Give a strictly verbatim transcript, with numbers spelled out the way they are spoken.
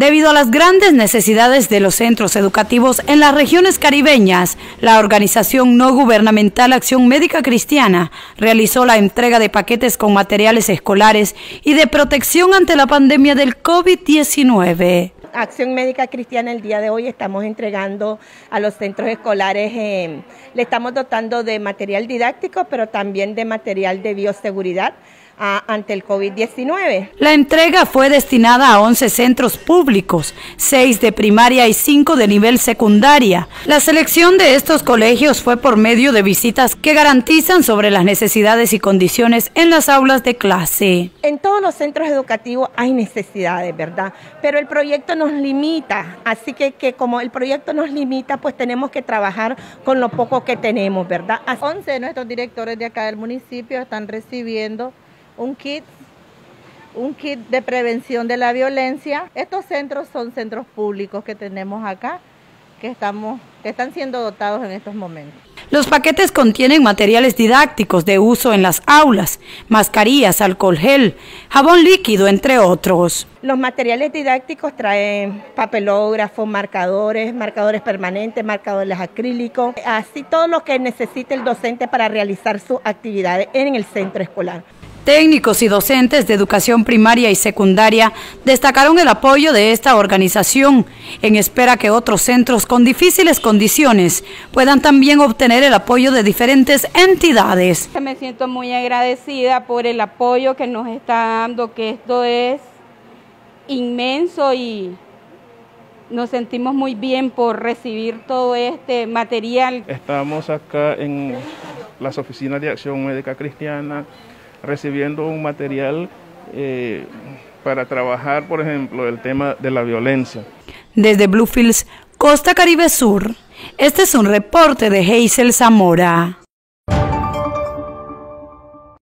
Debido a las grandes necesidades de los centros educativos en las regiones caribeñas, la organización no gubernamental Acción Médica Cristiana realizó la entrega de paquetes con materiales escolares y de protección ante la pandemia del COVID diecinueve. Acción Médica Cristiana el día de hoy estamos entregando a los centros escolares, eh, le estamos dotando de material didáctico, pero también de material de bioseguridad a, ante el COVID diecinueve. La entrega fue destinada a once centros públicos, seis de primaria y cinco de nivel secundaria. La selección de estos colegios fue por medio de visitas que garantizan sobre las necesidades y condiciones en las aulas de clase. En todos los centros educativos hay necesidades, ¿verdad? Pero el proyecto nos limita, así que, que como el proyecto nos limita, pues tenemos que trabajar con lo poco que tenemos, ¿verdad? once de nuestros directores de acá del municipio están recibiendo un kit, un kit de prevención de la violencia. Estos centros son centros públicos que tenemos acá, que, estamos, que están siendo dotados en estos momentos. Los paquetes contienen materiales didácticos de uso en las aulas, mascarillas, alcohol gel, jabón líquido, entre otros. Los materiales didácticos traen papelógrafos, marcadores, marcadores permanentes, marcadores acrílicos, así todo lo que necesite el docente para realizar sus actividades en el centro escolar. Técnicos y docentes de educación primaria y secundaria destacaron el apoyo de esta organización, en espera que otros centros con difíciles condiciones puedan también obtener el apoyo de diferentes entidades. Me siento muy agradecida por el apoyo que nos está dando, que esto es inmenso y nos sentimos muy bien por recibir todo este material. Estamos acá en las oficinas de Acción Médica Cristiana recibiendo un material eh, para trabajar, por ejemplo, el tema de la violencia. Desde Bluefields, Costa Caribe Sur, este es un reporte de Hazel Zamora.